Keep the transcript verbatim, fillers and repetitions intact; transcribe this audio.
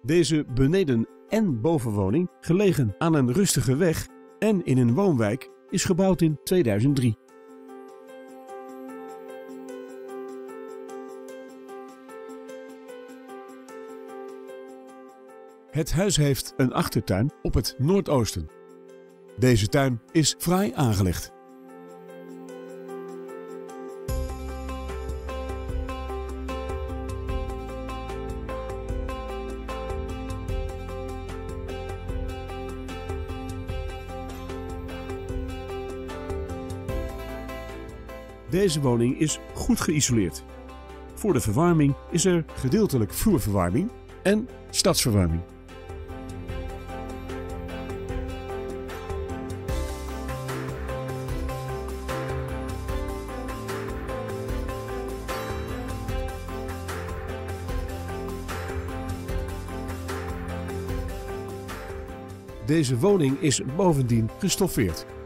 Deze beneden- en bovenwoning, gelegen aan een rustige weg en in een woonwijk, is gebouwd in tweeduizend drie. Het huis heeft een achtertuin op het noordoosten. Deze tuin is fraai aangelegd. Deze woning is goed geïsoleerd. Voor de verwarming is er gedeeltelijk vloerverwarming en stadsverwarming. Deze woning is bovendien gestoffeerd.